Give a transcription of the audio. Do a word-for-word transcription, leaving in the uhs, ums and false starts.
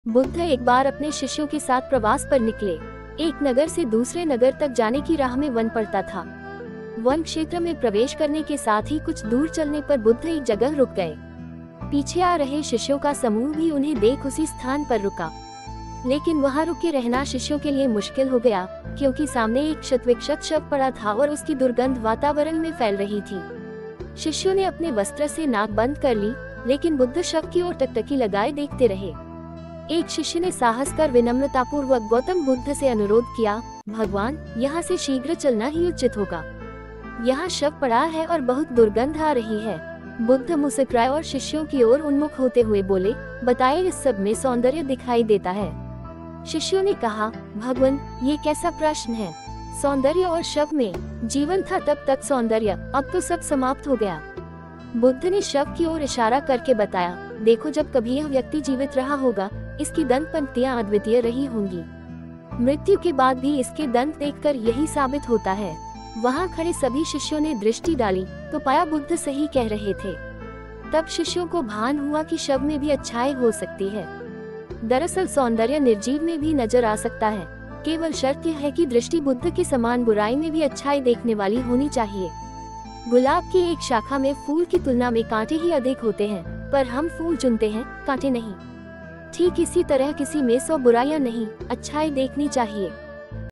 बुद्ध एक बार अपने शिष्यों के साथ प्रवास पर निकले। एक नगर से दूसरे नगर तक जाने की राह में वन पड़ता था। वन क्षेत्र में प्रवेश करने के साथ ही कुछ दूर चलने पर बुद्ध एक जगह रुक गए। पीछे आ रहे शिष्यों का समूह भी उन्हें देख उसी स्थान पर रुका, लेकिन वहां रुके रहना शिष्यों के लिए मुश्किल हो गया, क्योंकि सामने एक क्षतविक्षत शव पड़ा था और उसकी दुर्गंध वातावरण में फैल रही थी। शिष्यों ने अपने वस्त्र से नाक बंद कर ली, लेकिन बुद्ध शव की ओर टकटकी लगाए देखते रहे। एक शिष्य ने साहस कर विनम्रतापूर्वक गौतम बुद्ध से अनुरोध किया, भगवान, यहाँ से शीघ्र चलना ही उचित होगा। यहाँ शव पड़ा है और बहुत दुर्गंध आ रही है। बुद्ध मुस्कुराए और शिष्यों की ओर उन्मुख होते हुए बोले, बताए, इस सब में सौंदर्य दिखाई देता है। शिष्यों ने कहा, भगवान, ये कैसा प्रश्न है? सौंदर्य और शव में जीवन था तब तक सौंदर्य, अब तो सब समाप्त हो गया। बुद्ध ने शव की ओर इशारा करके बताया, देखो, जब कभी यह व्यक्ति जीवित रहा होगा, इसकी दंत पंक्तियां अद्वितीय रही होंगी। मृत्यु के बाद भी इसके दंत देखकर यही साबित होता है। वहां खड़े सभी शिष्यों ने दृष्टि डाली तो पाया बुद्ध सही कह रहे थे। तब शिष्यों को भान हुआ कि शव में भी अच्छाई हो सकती है। दरअसल सौंदर्य निर्जीव में भी नजर आ सकता है, केवल शर्त यह है कि दृष्टि बुद्ध के समान बुराई में भी अच्छाई देखने वाली होनी चाहिए। गुलाब की एक शाखा में फूल की तुलना में कांटे ही अधिक होते हैं, पर हम फूल चुनते हैं, कांटे नहीं। ठीक इसी तरह किसी में सौ बुराइयां नहीं, अच्छाई देखनी चाहिए।